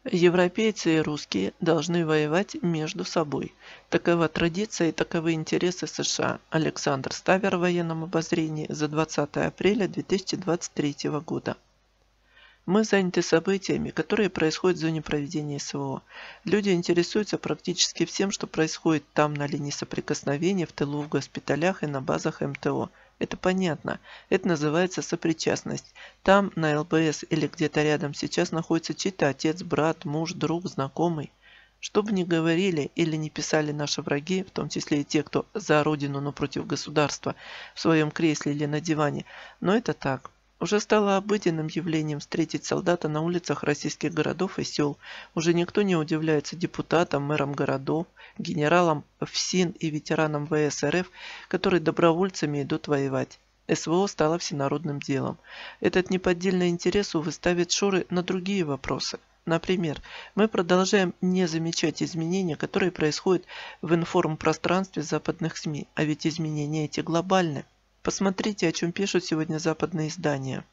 Европейцы и русские должны воевать между собой. Такова традиция и таковы интересы США. Александр Ставер в военном обозрении за 20 апреля 2023 года. Мы заняты событиями, которые происходят в зоне проведения СВО. Люди интересуются практически всем, что происходит там на линии соприкосновения, в тылу, в госпиталях и на базах МТО. Это понятно. Это называется сопричастность. Там, на ЛБС или где-то рядом сейчас находится чей-то отец, брат, муж, друг, знакомый. Что бы ни говорили или не писали наши враги, в том числе и те, кто за родину, но против государства, в своем кресле или на диване, но это так. Уже стало обыденным явлением встретить солдата на улицах российских городов и сел. Уже никто не удивляется депутатам, мэрам городов, генералам ФСИН и ветеранам ВС РФ, которые добровольцами идут воевать. СВО стало всенародным делом. Этот неподдельный интерес, увы, ставит шоры на другие вопросы. Например, мы продолжаем не замечать изменения, которые происходят в информпространстве западных СМИ, а ведь изменения эти глобальны. Посмотрите, о чем пишут сегодня западные издания.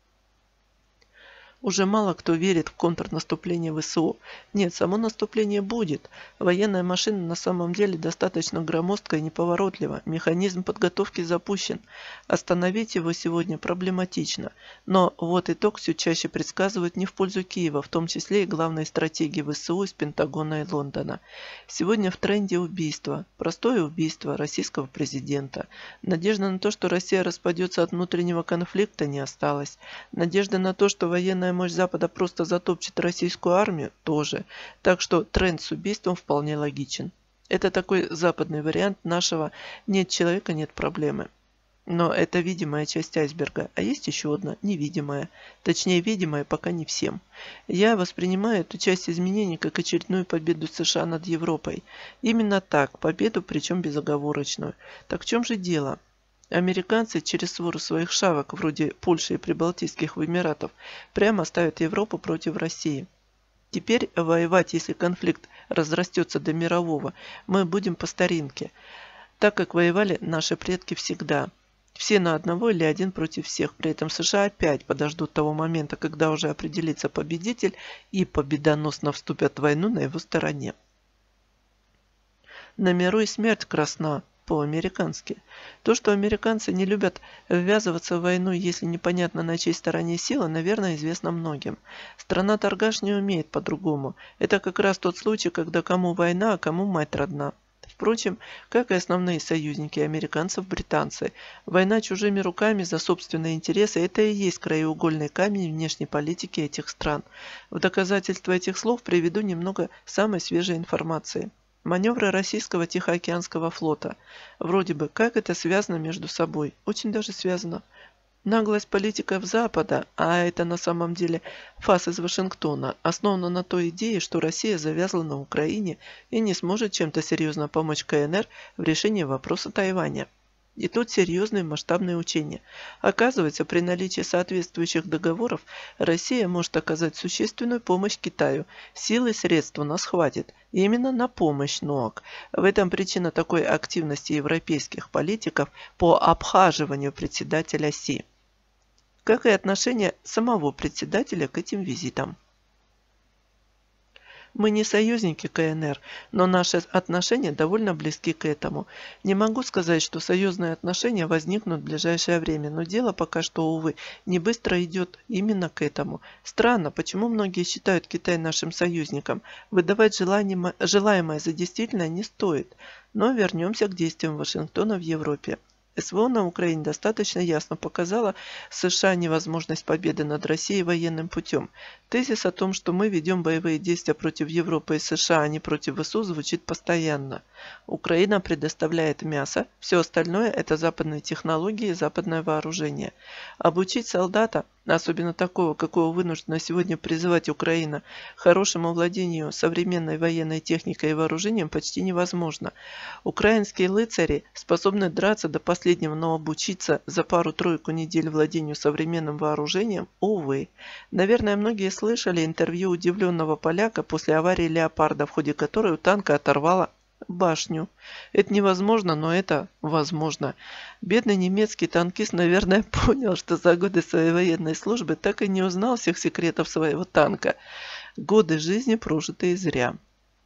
Уже мало кто верит в контрнаступление ВСУ. Нет, само наступление будет. Военная машина на самом деле достаточно громоздкая и неповоротлива. Механизм подготовки запущен. Остановить его сегодня проблематично. Но вот итог все чаще предсказывают не в пользу Киева, в том числе и главной стратегии ВСУ из Пентагона и Лондона. Сегодня в тренде убийство. Простое убийство российского президента. Надежда на то, что Россия распадется от внутреннего конфликта, не осталось. Надежда на то, что военная мощь Запада просто затопчет российскую армию, тоже. Так что тренд с убийством вполне логичен. Это такой западный вариант нашего «нет человека, нет проблемы». Но это видимая часть айсберга, а есть еще одна невидимая. Точнее, видимая пока не всем. Я воспринимаю эту часть изменений как очередную победу США над Европой. Именно так, победу, причем безоговорочную. Так в чем же дело? Американцы через свору своих шавок, вроде Польши и Прибалтийских Эмиратов, прямо ставят Европу против России. Теперь воевать, если конфликт разрастется до мирового, мы будем по старинке, так как воевали наши предки всегда. Все на одного или один против всех. При этом США опять подождут того момента, когда уже определится победитель и победоносно вступят в войну на его стороне. На миру и смерть красна. По-американски. То, что американцы не любят ввязываться в войну, если непонятно на чьей стороне сила, наверное, известно многим. Страна-торгаш не умеет по-другому. Это как раз тот случай, когда кому война, а кому мать родна. Впрочем, как и основные союзники американцев, британцы. Война чужими руками за собственные интересы – это и есть краеугольный камень внешней политики этих стран. В доказательство этих слов приведу немного самой свежей информации. Маневры российского Тихоокеанского флота. Вроде бы, как это связано между собой? Очень даже связано. Наглость политиков Запада, а это на самом деле фас из Вашингтона, основана на той идее, что Россия завязла на Украине и не сможет чем-то серьезно помочь КНР в решении вопроса Тайваня. И тут серьезные масштабные учения. Оказывается, при наличии соответствующих договоров Россия может оказать существенную помощь Китаю. Силы и средств у нас хватит. Именно на помощь НОАК. В этом причина такой активности европейских политиков по обхаживанию председателя Си. Как и отношение самого председателя к этим визитам. Мы не союзники КНР, но наши отношения довольно близки к этому. Не могу сказать, что союзные отношения возникнут в ближайшее время, но дело пока что, увы, не быстро идет именно к этому. Странно, почему многие считают Китай нашим союзником. Выдавать желаемое за действительное не стоит. Но вернемся к действиям Вашингтона в Европе. СВО на Украине достаточно ясно показала США невозможность победы над Россией военным путем. Тезис о том, что мы ведем боевые действия против Европы и США, а не против ВСУ, звучит постоянно. Украина предоставляет мясо, все остальное – это западные технологии и западное вооружение. Обучить солдата, особенно такого, какого вынуждена сегодня призывать Украина, хорошему владению современной военной техникой и вооружением почти невозможно. Украинские рыцари способны драться до последнего, но обучиться за пару-тройку недель владению современным вооружением – увы. Наверное, многие слышали интервью удивленного поляка после аварии «Леопарда», в ходе которой у танка оторвало башню. Это невозможно, но это возможно. Бедный немецкий танкист, наверное, понял, что за годы своей военной службы так и не узнал всех секретов своего танка. Годы жизни, прожитые зря.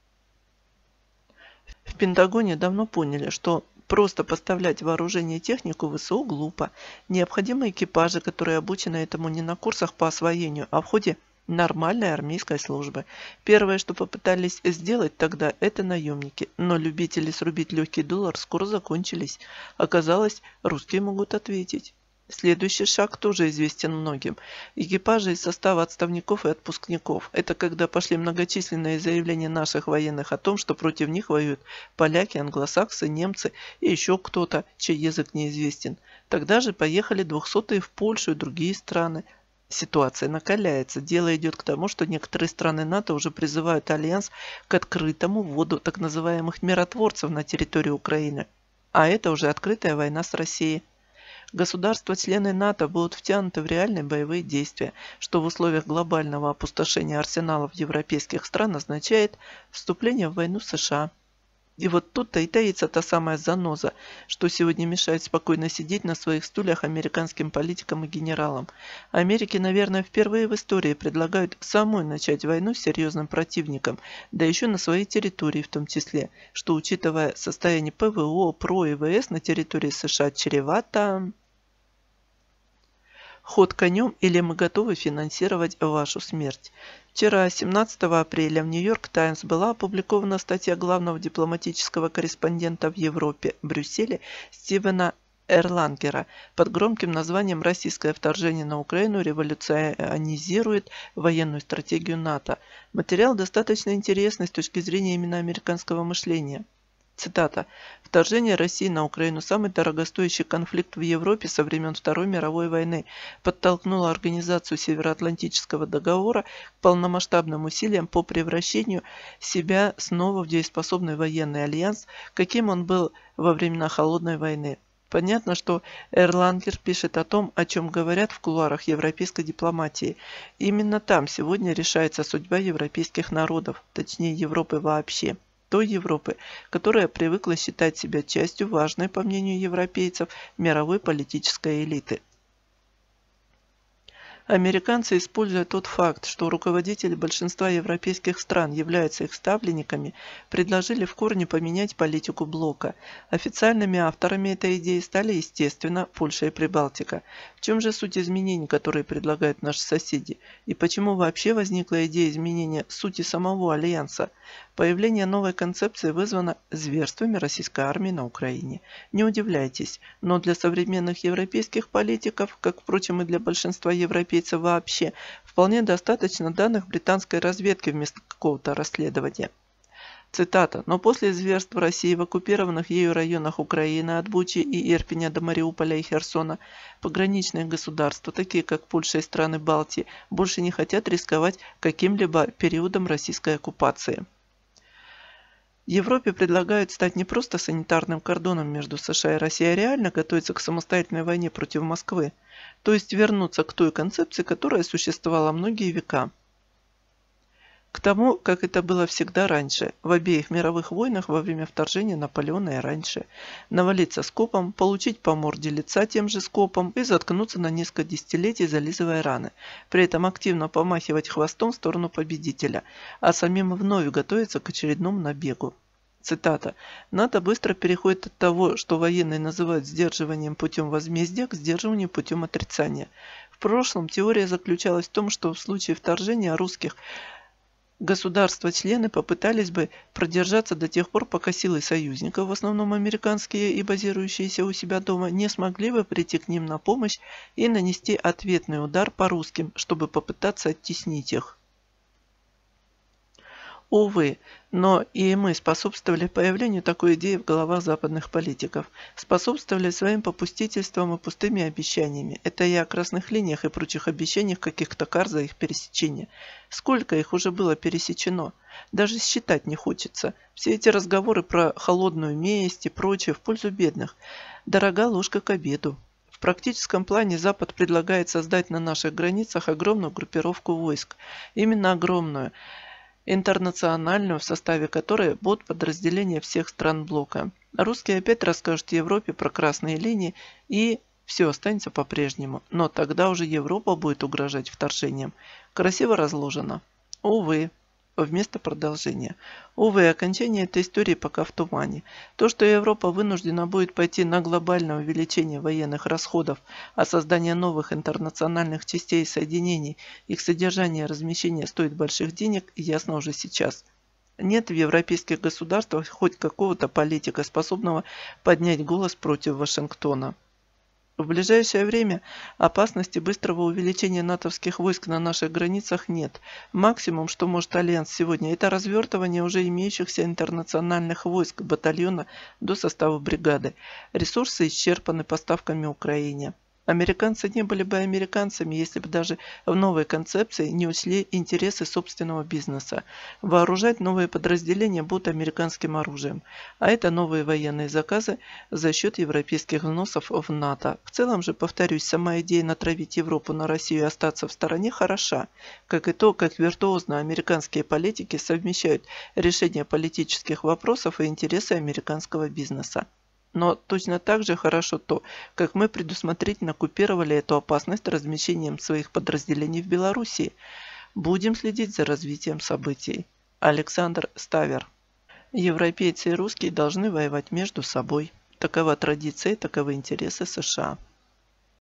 В Пентагоне давно поняли, что просто поставлять вооружение и технику ВСУ глупо. Необходимы экипажи, которые обучены этому не на курсах по освоению, а в ходе нормальной армейской службы. Первое, что попытались сделать тогда, это наемники. Но любители срубить легкий доллар скоро закончились. Оказалось, русские могут ответить. Следующий шаг тоже известен многим. Экипажи из состава отставников и отпускников. Это когда пошли многочисленные заявления наших военных о том, что против них воюют поляки, англосаксы, немцы и еще кто-то, чей язык неизвестен. Тогда же поехали 200-е в Польшу и другие страны. Ситуация накаляется. Дело идет к тому, что некоторые страны НАТО уже призывают Альянс к открытому вводу так называемых миротворцев на территорию Украины. А это уже открытая война с Россией. Государства-члены НАТО будут втянуты в реальные боевые действия, что в условиях глобального опустошения арсеналов европейских стран означает вступление в войну с США. И вот тут-то и таится та самая заноза, что сегодня мешает спокойно сидеть на своих стульях американским политикам и генералам. Америке, наверное, впервые в истории предлагают самой начать войну с серьезным противником, да еще на своей территории в том числе, что, учитывая состояние ПВО, ПРО и ВС на территории США, чревато. Ход конем или мы готовы финансировать вашу смерть. Вчера, 17 апреля, в Нью-Йорк Таймс была опубликована статья главного дипломатического корреспондента в Европе, Брюсселе, Стивена Эрлангера под громким названием «Российское вторжение на Украину революционизирует военную стратегию НАТО». Материал достаточно интересный с точки зрения именно американского мышления. Цитата. «Вторжение России на Украину, самый дорогостоящий конфликт в Европе со времен Второй мировой войны, подтолкнуло Организацию Североатлантического договора к полномасштабным усилиям по превращению себя снова в дееспособный военный альянс, каким он был во времена Холодной войны». Понятно, что Эрлангер пишет о том, о чем говорят в кулуарах европейской дипломатии. Именно там сегодня решается судьба европейских народов, точнее Европы вообще. Той Европы, которая привыкла считать себя частью важной, по мнению европейцев, мировой политической элиты. Американцы, используя тот факт, что руководители большинства европейских стран являются их ставленниками, предложили в корне поменять политику блока. Официальными авторами этой идеи стали, естественно, Польша и Прибалтика. В чем же суть изменений, которые предлагают наши соседи? И почему вообще возникла идея изменения сути самого Альянса? Появление новой концепции вызвано зверствами российской армии на Украине. Не удивляйтесь, но для современных европейских политиков, как, впрочем, и для большинства европейцев вообще, вполне достаточно данных британской разведки вместо какого-то расследования. Цитата. «Но после зверств в России в оккупированных ею районах Украины от Бучи и Ирпеня до Мариуполя и Херсона пограничные государства, такие как Польша и страны Балтии, больше не хотят рисковать каким-либо периодом российской оккупации». Европе предлагают стать не просто санитарным кордоном между США и Россией, а реально готовиться к самостоятельной войне против Москвы, то есть вернуться к той концепции, которая существовала многие века. К тому, как это было всегда раньше, в обеих мировых войнах во время вторжения Наполеона и раньше. Навалиться скопом, получить по морде лица тем же скопом и заткнуться на несколько десятилетий, зализывая раны. При этом активно помахивать хвостом в сторону победителя, а самим вновь готовиться к очередному набегу. Цитата. «НАТО быстро переходит от того, что военные называют сдерживанием путем возмездия, к сдерживанию путем отрицания. В прошлом теория заключалась в том, что в случае вторжения русских государства-члены попытались бы продержаться до тех пор, пока силы союзников, в основном американские и базирующиеся у себя дома, не смогли бы прийти к ним на помощь и нанести ответный удар по русским, чтобы попытаться оттеснить их. Увы, но и мы способствовали появлению такой идеи в головах западных политиков. Способствовали своим попустительством и пустыми обещаниями. Это я о красных линиях и прочих обещаниях каких-то кар за их пересечение. Сколько их уже было пересечено? Даже считать не хочется. Все эти разговоры про холодную месть и прочее в пользу бедных. Дорога ложка к обеду. В практическом плане Запад предлагает создать на наших границах огромную группировку войск. Именно огромную. Интернациональную, в составе которой будут подразделения всех стран блока. Русские опять расскажут Европе про красные линии, и все останется по-прежнему. Но тогда уже Европа будет угрожать вторжением. Красиво разложено. Увы, вместо продолжения. Увы, окончание этой истории пока в тумане. То, что Европа вынуждена будет пойти на глобальное увеличение военных расходов, а создание новых интернациональных частей и соединений, их содержание и размещение стоит больших денег, ясно уже сейчас. Нет в европейских государствах хоть какого-то политика, способного поднять голос против Вашингтона. В ближайшее время опасности быстрого увеличения натовских войск на наших границах нет. Максимум, что может Альянс сегодня, это развертывание уже имеющихся интернациональных войск батальона до состава бригады. Ресурсы исчерпаны поставками Украине. Американцы не были бы американцами, если бы даже в новой концепции не учли интересы собственного бизнеса. Вооружать новые подразделения будут американским оружием. А это новые военные заказы за счет европейских взносов в НАТО. В целом же, повторюсь, сама идея натравить Европу на Россию и остаться в стороне хороша. Как и то, как виртуозно американские политики совмещают решение политических вопросов и интересы американского бизнеса. Но точно так же хорошо то, как мы предусмотрительно купировали эту опасность размещением своих подразделений в Белоруссии. Будем следить за развитием событий. Александр Ставер. Европейцы и русские должны воевать между собой. Такова традиция и таковы интересы США.